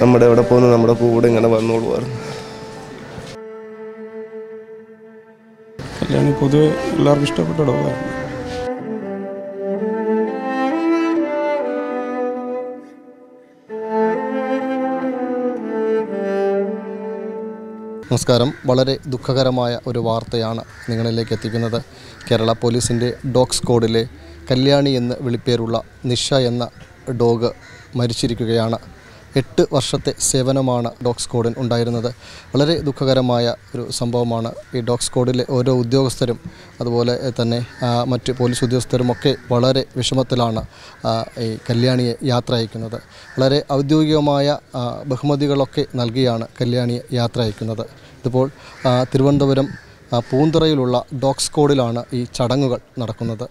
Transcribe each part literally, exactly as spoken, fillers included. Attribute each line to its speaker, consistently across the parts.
Speaker 1: നമ്മുടെ എവിടെ പോകുന്നു നമ്മുടെ കൂടെ ഇങ്ങനെ വന്നോളുമായിരുന്നു.
Speaker 2: കല്യാണി പൊതുവെ എല്ലാവർക്കും ഇഷ്ടപ്പെട്ട ഡോഗാണ്.
Speaker 3: നമസ്കാരം. വളരെ ദുഃഖകരമായ ഒരു വാർത്തയാണ് നിങ്ങളിലേക്ക് എത്തിക്കുന്നത്. കേരള പോലീസിൻ്റെ ഡോഗ് സ്ക്വാഡിലെ കല്യാണി എന്ന് വിളിപ്പേരുള്ള നിഷ എന്ന ഡോഗ് മരിച്ചിരിക്കുകയാണ്. എട്ട് വർഷത്തെ സേവനമാണ് ഡോഗ് സ്ക്വാഡിന് ഉണ്ടായിരുന്നത്. വളരെ ദുഃഖകരമായ ഒരു സംഭവമാണ്. ഈ ഡോഗ് സ്ക്വാഡിലെ ഓരോ ഉദ്യോഗസ്ഥരും അതുപോലെ തന്നെ മറ്റ് പോലീസ് ഉദ്യോഗസ്ഥരുമൊക്കെ വളരെ വിഷമത്തിലാണ് ഈ കല്യാണിയെ യാത്ര അയക്കുന്നത്. വളരെ ഔദ്യോഗികമായ ബഹുമതികളൊക്കെ നൽകിയാണ് കല്യാണിയെ യാത്ര അയക്കുന്നത്. ഇതിപ്പോൾ തിരുവനന്തപുരം പൂന്തുറയിലുള്ള ഡോഗ് സ്ക്വാഡിലാണ് ഈ ചടങ്ങുകൾ നടക്കുന്നത്.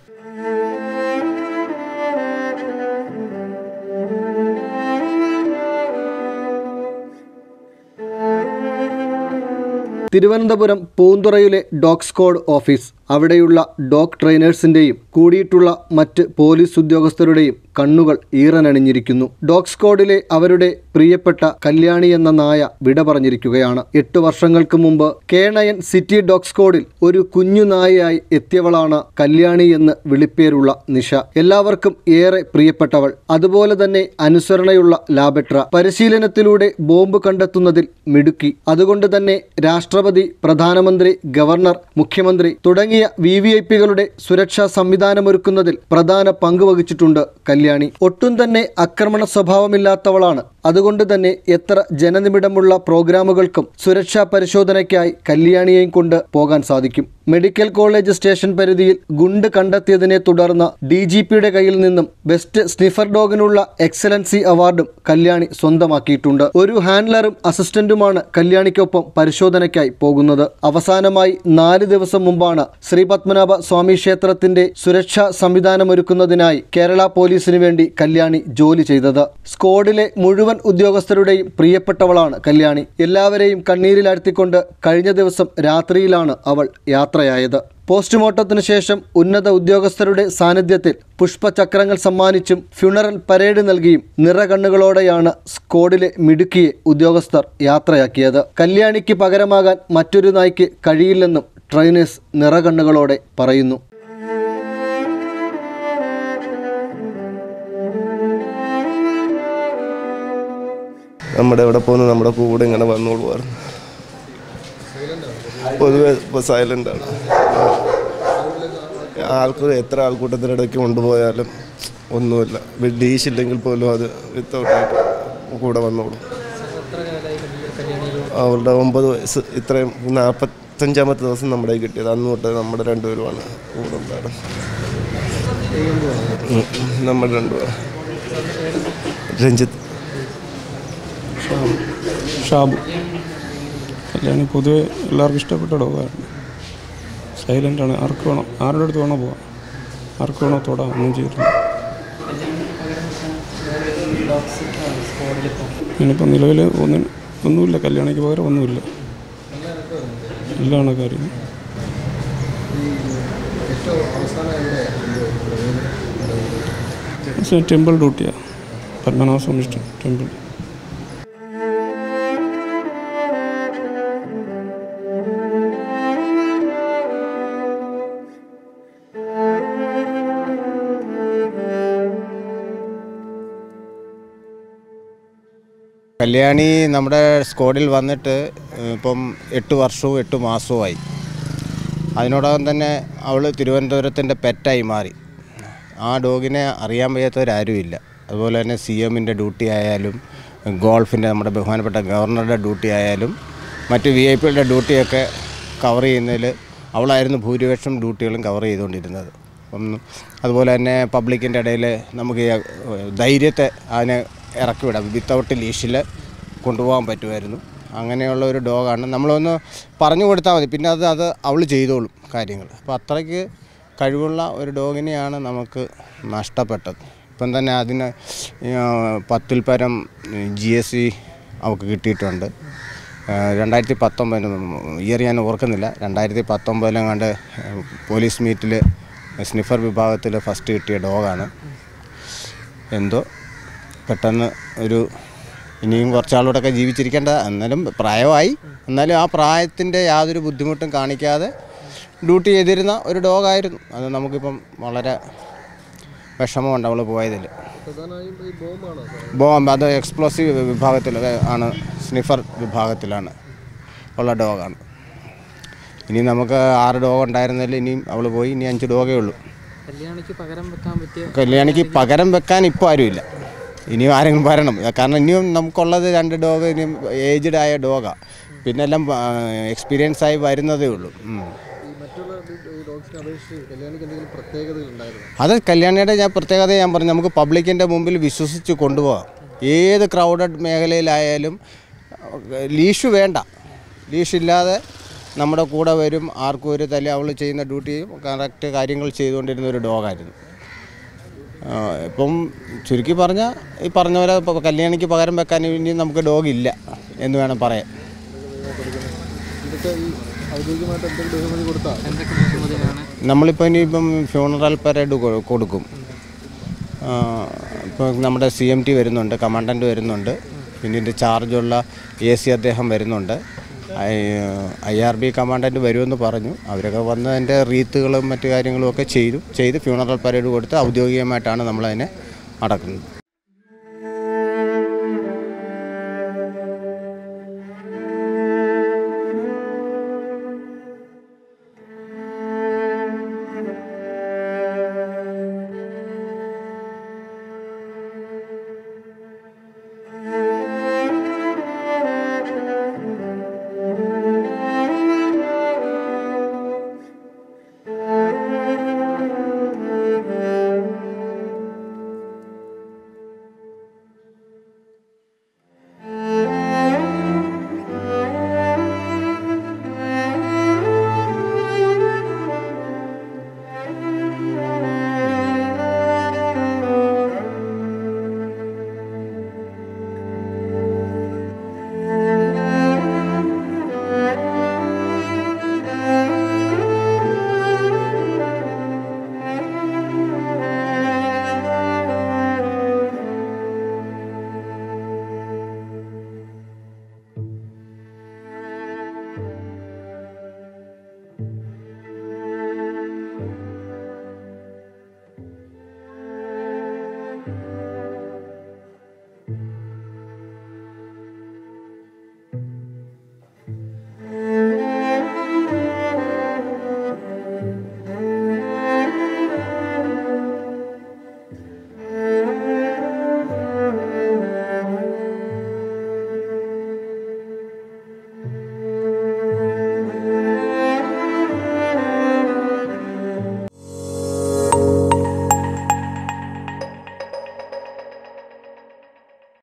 Speaker 3: തിരുവനന്തപുരം പൂന്തുറയിലെ ഡോഗ് സ്ക്വാഡ് ഓഫീസ്. അവിടെയുള്ള ഡോഗ് ട്രെയിനേഴ്സിൻ്റെയും കൂടിയിട്ടുള്ള മറ്റ് പോലീസ് ഉദ്യോഗസ്ഥരുടെയും കണ്ണുകൾ ഈറനണിഞ്ഞിരിക്കുന്നു. ഡോഗ് സ്ക്വാഡിലെ അവരുടെ പ്രിയപ്പെട്ട കല്യാണി എന്ന നായ വിട പറഞ്ഞിരിക്കുകയാണ്. എട്ട് വർഷങ്ങൾക്ക് മുമ്പ് കേണയൻ സിറ്റി ഡോഗ് സ്ക്വാഡിൽ ഒരു കുഞ്ഞു നായയായി എത്തിയവളാണ് കല്യാണി എന്ന് വിളിപ്പേരുള്ള നിഷ. എല്ലാവർക്കും ഏറെ പ്രിയപ്പെട്ടവൾ. അതുപോലെ തന്നെ അനുസരണയുള്ള ലാബെട്ര. പരിശീലനത്തിലൂടെ ബോംബ് കണ്ടെത്തുന്നതിൽ മിടുക്കി. അതുകൊണ്ട് തന്നെ രാഷ്ട്രപതി, പ്രധാനമന്ത്രി, ഗവർണർ, മുഖ്യമന്ത്രി തുടങ്ങിയ വി വി ഐ പികളുടെ സുരക്ഷാ സംവിധാനമൊരുക്കുന്നതിൽ പ്രധാന പങ്ക് വഹിച്ചിട്ടുണ്ട് കല്യാണി. ഒട്ടും തന്നെ ആക്രമണ സ്വഭാവമില്ലാത്തവളാണ്. അതുകൊണ്ട് തന്നെ എത്ര ജനനിബിഡമുള്ള പ്രോഗ്രാമുകൾക്കും സുരക്ഷാ പരിശോധനയ്ക്കായി കല്യാണിയെയും കൊണ്ട് പോകാൻ സാധിക്കും. മെഡിക്കൽ കോളേജ് സ്റ്റേഷൻ പരിധിയിൽ ഗുണ്ട് കണ്ടെത്തിയതിനെ തുടർന്ന് ഡി ജി പിയുടെ കയ്യിൽ നിന്നും ബെസ്റ്റ് സ്നിഫർ ഡോഗിനുള്ള എക്സലൻസി അവാർഡും കല്യാണി സ്വന്തമാക്കിയിട്ടുണ്ട്. ഒരു ഹാൻഡ്ലറും അസിസ്റ്റന്റുമാണ് കല്യാണിക്കൊപ്പം പരിശോധനയ്ക്കായി പോകുന്നത്. അവസാനമായി നാല് ദിവസം മുമ്പാണ് ശ്രീ പത്മനാഭ സ്വാമി ക്ഷേത്രത്തിന്റെ സുരക്ഷാ സംവിധാനമൊരുക്കുന്നതിനായി കേരള പോലീസിനു വേണ്ടി കല്യാണി ജോലി ചെയ്തത്. സ്ക്വാഡിലെ മുഴുവൻ ഉദ്യോഗസ്ഥരുടെയും പ്രിയപ്പെട്ടവളാണ് കല്യാണി. എല്ലാവരെയും കണ്ണീരിലാഴ്ത്തിക്കൊണ്ട് കഴിഞ്ഞ ദിവസം രാത്രിയിലാണ് അവൾ യാത്രയായത്. പോസ്റ്റ്മോർട്ടത്തിന് ശേഷം ഉന്നത ഉദ്യോഗസ്ഥരുടെ സാന്നിധ്യത്തിൽ പുഷ്പചക്രങ്ങൾ സമ്മാനിച്ചും ഫ്യൂണറൽ പരേഡ് നൽകിയും നിറകണ്ണുകളോടെയാണ് സ്ക്വാഡിലെ മിടുക്കിയെ ഉദ്യോഗസ്ഥർ യാത്രയാക്കിയത്. കല്യാണിക്ക് പകരമാകാൻ മറ്റൊരു നായ്ക്ക് കഴിയില്ലെന്നും ട്രെയിനേഴ്സ് നിറകണ്ണുകളോടെ പറയുന്നു.
Speaker 1: നമ്മുടെ എവിടെ പോകുന്നു നമ്മുടെ കൂടെ ഇങ്ങനെ വന്നോളുമായിരുന്നു. പൊതുവെ ഇപ്പോൾ സൈലൻ്റാണ്. ആൾക്ക് എത്ര ആൾക്കൂട്ടത്തിനിടയ്ക്ക് കൊണ്ടുപോയാലും ഒന്നുമില്ല. ഡീഷില്ലെങ്കിൽ പോലും അത് വിത്തൗട്ടായിട്ട് കൂടെ വന്നോളും. അവളുടെ ഒമ്പത് വയസ്സ് ഇത്രയും നാൽപ്പത്തഞ്ചാമത്തെ ദിവസം നമ്മുടെ കിട്ടിയത്. അന്ന് തൊട്ട് നമ്മുടെ രണ്ടുപേരുമാണ് കൂടെ ഉണ്ടായിരുന്നത്. നമ്മൾ രണ്ടുപേരും. രഞ്ജിത്ത്,
Speaker 2: ഷാബു. കല്യാണി പൊതുവെ എല്ലാവർക്കും ഇഷ്ടപ്പെട്ട ഡോഗാണ്. സൈലൻ്റാണ്. ആർക്ക് വേണം, ആരുടെ അടുത്ത് വേണോ പോവാം, ആർക്ക് വേണോ തൊടാം, ഒന്നും ചെയ്തിട്ടില്ല. ഞാനിപ്പോൾ നിലവിൽ ഒന്നും ഒന്നുമില്ല. കല്യാണിക്ക് പകരം ഒന്നുമില്ല. എല്ലാണ് കാര്യം. ടെമ്പിൾ ഡ്യൂട്ടിയാണ്. പത്മനാഭ സ്വാമി ടെമ്പിൾ.
Speaker 4: കല്യാണി നമ്മുടെ സ്ക്വാഡിൽ വന്നിട്ട് ഇപ്പം എട്ട് വർഷവും എട്ട് മാസവുമായി. അതിനോടകം തന്നെ അവൾ തിരുവനന്തപുരത്തിൻ്റെ പെറ്റായി മാറി. ആ ഡോഗിനെ അറിയാൻ വയ്യാത്തവരാരുമില്ല. അതുപോലെ തന്നെ സി എമ്മിൻ്റെ ഡ്യൂട്ടി ആയാലും ഗോൾഫിൻ്റെ നമ്മുടെ ബഹുമാനപ്പെട്ട ഗവർണറുടെ ഡ്യൂട്ടി ആയാലും മറ്റ് വി ഐ പികളുടെ ഡ്യൂട്ടിയൊക്കെ കവർ ചെയ്യുന്നതിൽ അവളായിരുന്നു ഭൂരിപക്ഷം ഡ്യൂട്ടികളും കവർ ചെയ്തുകൊണ്ടിരുന്നത്. അപ്പം അതുപോലെ തന്നെ പബ്ലിക്കിൻ്റെ ഇടയിൽ നമുക്ക് ധൈര്യത്തെ അതിനെ ഇറക്കി വിടാം. വിത്തൗട്ട് ലീഷിൽ കൊണ്ടുപോകാൻ പറ്റുമായിരുന്നു. അങ്ങനെയുള്ള ഒരു ഡോഗാണ്. നമ്മളൊന്ന് പറഞ്ഞു കൊടുത്താൽ മതി, പിന്നെ അത് അത് അവൾ ചെയ്തോളും കാര്യങ്ങൾ. അപ്പോൾ അത്രയ്ക്ക് കഴിവുള്ള ഒരു ഡോഗിനെയാണ് നമുക്ക് നഷ്ടപ്പെട്ടത്. ഇപ്പം തന്നെ അതിന് പത്തിൽ പരം ജി എസ് സി അവൾക്ക് കിട്ടിയിട്ടുണ്ട്. രണ്ടായിരത്തി പത്തൊമ്പതിന് ഇയർ ഞാൻ ഓർക്കുന്നില്ല, രണ്ടായിരത്തി പത്തൊമ്പതിലും കണ്ട് പോലീസ് മീറ്റിൽ സ്നിഫർ വിഭാഗത്തിൽ ഫസ്റ്റ് കിട്ടിയ ഡോഗാണ്. എന്തോ പെട്ടെന്ന് ഒരു ഇനിയും കുറച്ചാളോടൊക്കെ ജീവിച്ചിരിക്കേണ്ട, എന്നാലും പ്രായമായി, എന്നാലും ആ പ്രായത്തിൻ്റെ യാതൊരു ബുദ്ധിമുട്ടും കാണിക്കാതെ ഡ്യൂട്ടി ചെയ്തിരുന്ന ഒരു ഡോഗായിരുന്നു. അത് നമുക്കിപ്പം വളരെ വിഷമമുണ്ട് അവൾ പോയതിൽ. ബോംബ് അത് എക്സ്പ്ലോസീവ് വിഭാഗത്തിൽ ആണ്, സ്നിഫർ വിഭാഗത്തിലാണ് ഉള്ള ഡോഗാണ്. ഇനി നമുക്ക് ആറ് ഡോഗ് ഉണ്ടായിരുന്നതിൽ ഇനിയും അവൾ പോയി, ഇനി അഞ്ച് ഡോഗേ ഉള്ളൂ.
Speaker 5: കല്യാണിക്ക് പകരം വെക്കാൻ പറ്റിയ
Speaker 4: കല്യാണിക്ക് പകരം വെക്കാൻ ഇപ്പോൾ ആരുമില്ല. ഇനിയും ആരെങ്കിലും വരണം, കാരണം ഇനിയും നമുക്കുള്ളത് രണ്ട് ഡോഗ്, ഇനിയും ഏജ്ഡ് ആയ ഡോഗാണ്, പിന്നെ എല്ലാം എക്സ്പീരിയൻസ് ആയി വരുന്നതേ ഉള്ളൂ. അത് കല്യാണിയുടെ ഞാൻ പ്രത്യേകത ഞാൻ പറഞ്ഞു, നമുക്ക് പബ്ലിക്കിൻ്റെ മുമ്പിൽ വിശ്വസിച്ച് കൊണ്ടുപോകാം. ഏത് ക്രൗഡഡ് മേഖലയിലായാലും ലീഷ് വേണ്ട, ലീഷില്ലാതെ നമ്മുടെ കൂടെ വരും, ആർക്കും ഒരു തല്ല്. അവൾ ചെയ്യുന്ന ഡ്യൂട്ടിയും കറക്റ്റ് കാര്യങ്ങൾ ചെയ്തുകൊണ്ടിരുന്ന ഒരു ഡോഗായിരുന്നു. ഇപ്പം ചുരുക്കി പറഞ്ഞാൽ ഈ പറഞ്ഞ പോലെ ഇപ്പോൾ കല്യാണിക്ക് പകരം വെക്കാൻ ഇനി നമുക്ക് ഡോഗ് ഇല്ല എന്ന് വേണം പറയാൻ. നമ്മളിപ്പോൾ ഇനിയിപ്പം ഫ്യൂണറൽ പരേഡ് കൊടുക്കും. ഇപ്പോൾ നമ്മുടെ സി എം ടി വരുന്നുണ്ട്, കമാൻഡൻറ്റ് വരുന്നുണ്ട്, പിന്നെ ഇതിൻ്റെ ചാർജുള്ള എ സി അദ്ദേഹം വരുന്നുണ്ട്, ഐ ആർ ബി കമാൻഡൻറ്റ് വരുമെന്ന് പറഞ്ഞു. അവരൊക്കെ വന്ന് അതിൻ്റെ റീത്തുകളും മറ്റു കാര്യങ്ങളും ഒക്കെ ചെയ്തു ചെയ്ത് ഫ്യൂണറൽ പരേഡ് കൊടുത്ത് ഔദ്യോഗികമായിട്ടാണ് നമ്മളതിനെ അടക്കുന്നത്.